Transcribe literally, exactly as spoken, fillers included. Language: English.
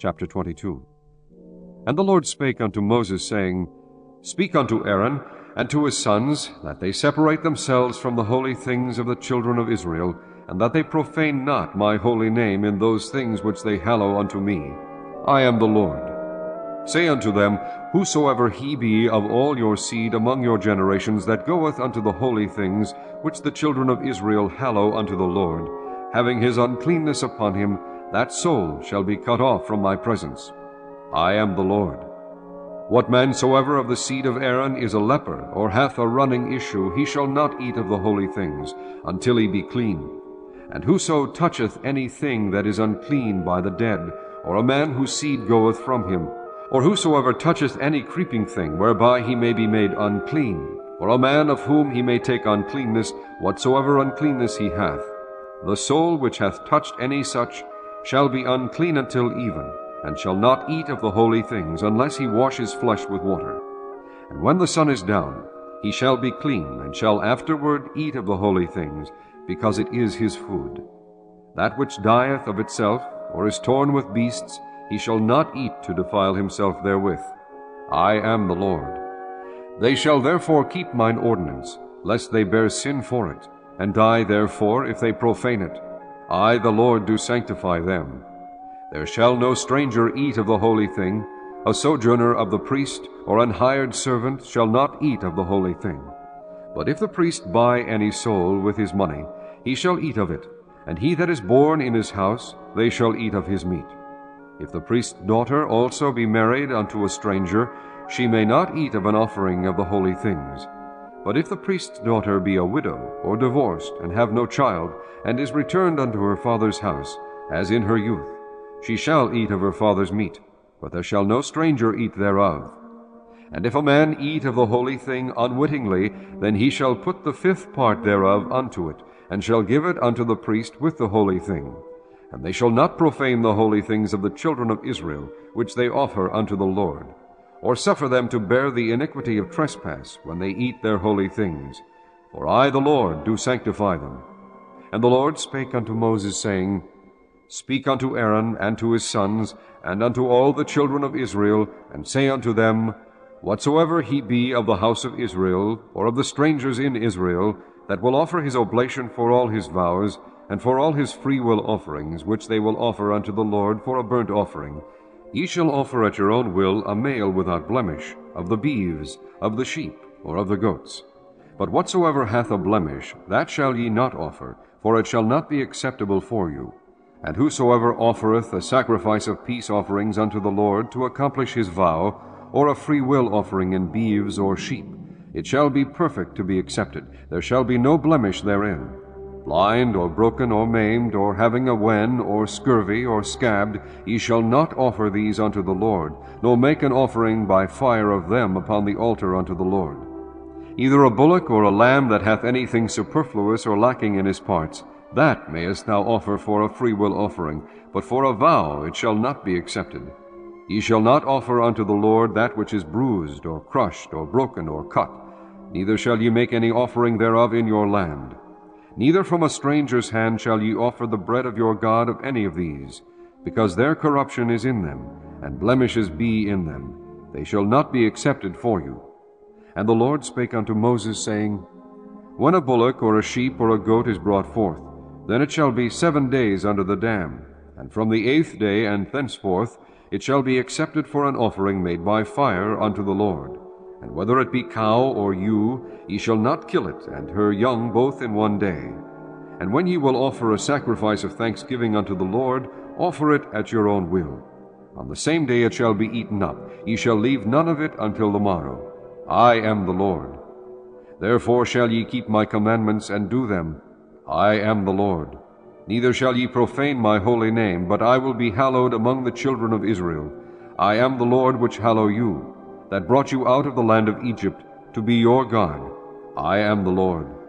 Chapter twenty-two. And the Lord spake unto Moses, saying, Speak unto Aaron and to his sons, that they separate themselves from the holy things of the children of Israel, and that they profane not my holy name in those things which they hallow unto me. I am the Lord. Say unto them, Whosoever he be of all your seed among your generations that goeth unto the holy things which the children of Israel hallow unto the Lord, having his uncleanness upon him, that soul shall be cut off from my presence. I am the Lord. What man soever of the seed of Aaron is a leper, or hath a running issue, he shall not eat of the holy things, until he be clean. And whoso toucheth any thing that is unclean by the dead, or a man whose seed goeth from him, or whosoever toucheth any creeping thing, whereby he may be made unclean, or a man of whom he may take uncleanness, whatsoever uncleanness he hath, the soul which hath touched any such shall be unclean until even, and shall not eat of the holy things, unless he wash his flesh with water. And when the sun is down, he shall be clean, and shall afterward eat of the holy things, because it is his food. That which dieth of itself, or is torn with beasts, he shall not eat to defile himself therewith. I am the Lord. They shall therefore keep mine ordinance, lest they bear sin for it, and die therefore if they profane it. I, the Lord, do sanctify them. There shall no stranger eat of the holy thing. A sojourner of the priest, or an hired servant, shall not eat of the holy thing. But if the priest buy any soul with his money, he shall eat of it, and he that is born in his house, they shall eat of his meat. If the priest's daughter also be married unto a stranger, she may not eat of an offering of the holy things. But if the priest's daughter be a widow, or divorced, and have no child, and is returned unto her father's house, as in her youth, she shall eat of her father's meat, but there shall no stranger eat thereof. And if a man eat of the holy thing unwittingly, then he shall put the fifth part thereof unto it, and shall give it unto the priest with the holy thing. And they shall not profane the holy things of the children of Israel, which they offer unto the Lord, or suffer them to bear the iniquity of trespass when they eat their holy things. For I, the Lord, do sanctify them. And the Lord spake unto Moses, saying, Speak unto Aaron and to his sons, and unto all the children of Israel, and say unto them, Whatsoever he be of the house of Israel, or of the strangers in Israel, that will offer his oblation for all his vows, and for all his freewill offerings, which they will offer unto the Lord for a burnt offering, ye shall offer at your own will a male without blemish, of the beeves, of the sheep, or of the goats. But whatsoever hath a blemish, that shall ye not offer, for it shall not be acceptable for you. And whosoever offereth a sacrifice of peace offerings unto the Lord to accomplish his vow, or a freewill offering in beeves or sheep, it shall be perfect to be accepted. There shall be no blemish therein. Blind, or broken, or maimed, or having a wen, or scurvy, or scabbed, ye shall not offer these unto the Lord, nor make an offering by fire of them upon the altar unto the Lord. Either a bullock or a lamb that hath anything superfluous or lacking in his parts, that mayest thou offer for a freewill offering, but for a vow it shall not be accepted. Ye shall not offer unto the Lord that which is bruised, or crushed, or broken, or cut, neither shall ye make any offering thereof in your land. Neither from a stranger's hand shall ye offer the bread of your God of any of these, because their corruption is in them, and blemishes be in them. They shall not be accepted for you. And the Lord spake unto Moses, saying, When a bullock or a sheep or a goat is brought forth, then it shall be seven days under the dam, and from the eighth day and thenceforth it shall be accepted for an offering made by fire unto the Lord. And whether it be cow or ewe, ye shall not kill it, and her young both in one day. And when ye will offer a sacrifice of thanksgiving unto the Lord, offer it at your own will. On the same day it shall be eaten up. Ye shall leave none of it until the morrow. I am the Lord. Therefore shall ye keep my commandments and do them. I am the Lord. Neither shall ye profane my holy name, but I will be hallowed among the children of Israel. I am the Lord which hallow you, that brought you out of the land of Egypt, to be your God. I am the Lord.